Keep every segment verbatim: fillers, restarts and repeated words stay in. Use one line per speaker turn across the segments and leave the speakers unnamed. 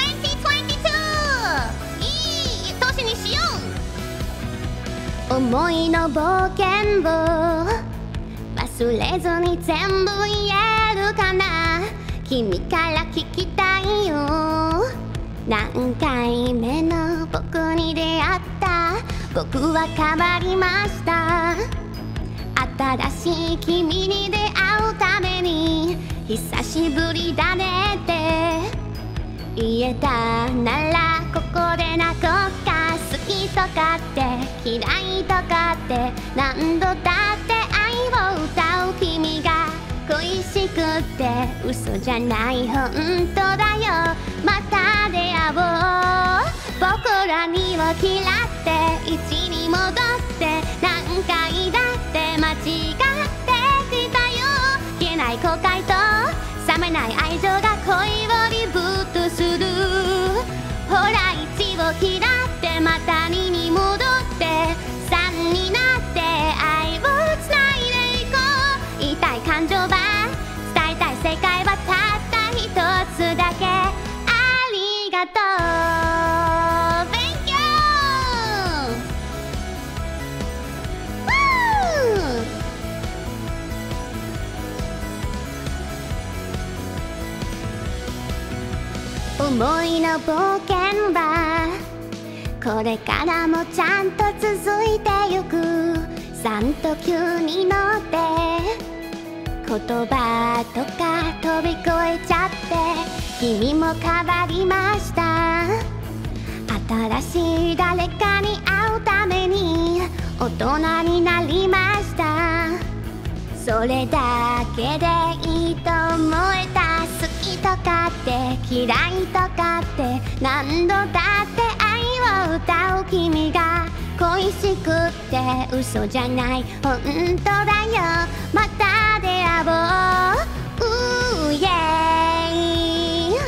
いい年にしよう。
思いの冒険を忘れずに全部言えるかな。君から聞きたいよ。何回目の僕に出会った。僕は変わりました。新しい君に出会うために久しぶりだねって言えたならここで泣こうか。好きとかって嫌いとかって何度だって愛を歌う君が恋しくって嘘じゃない本当だよ。また出会おう。僕らにを嫌って一に戻って何回だって間違ってきたよ。消えない後悔と冷めない愛情が恋をリブートする。ほらいちを嫌ってまたにに戻ってさんになって愛をつないでいこう。言いたい感情は伝えたい世界はたった一つだけ。ありがとう Thank you Woo! 思いの冒険はこれからもちゃんと続いてゆく。さんときゅうに乗って言葉とか飛び越えちゃって君も変わりました。新しい誰かに会うために大人になりました。それだけでいいと思えた。好きとかって嫌いとかって何度だって愛を歌う君が恋しくって嘘じゃない本当だよ。また出会おう。うーイエーイ。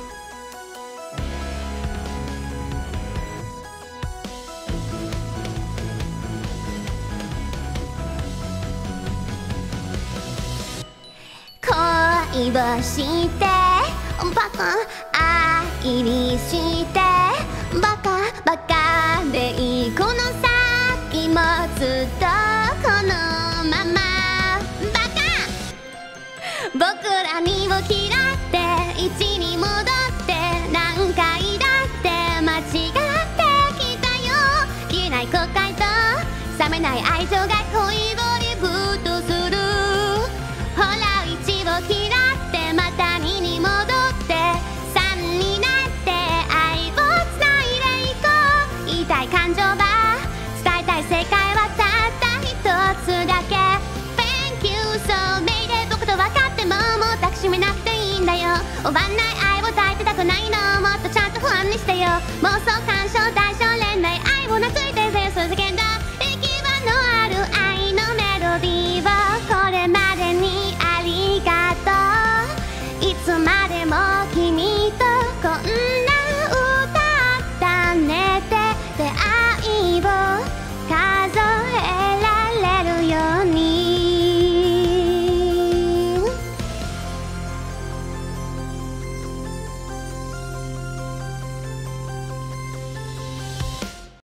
恋をしてバカ愛にしてバカバカでいいこの先もずっとこのまま。バカ僕らにを嫌っていちに戻って何回だって間違ってきたよ。消えない後悔と冷めない愛情が恋をリブートする。ほらいちを嫌ってまたにに戻ってさんになって愛をつないでいこう。言いたい感情は伝えたい世界はたった一つだけ。 Thank you so made 僕と分かってももう抱きしめなくていいんだよ。終わんない愛を抱いてたくないのもっとちゃんと不安にしてよ。妄想干渉対象恋愛愛を懐いてぜよそれ叫んだ。行き場のある愛のメロディーをこれまでにありがとう。いつまで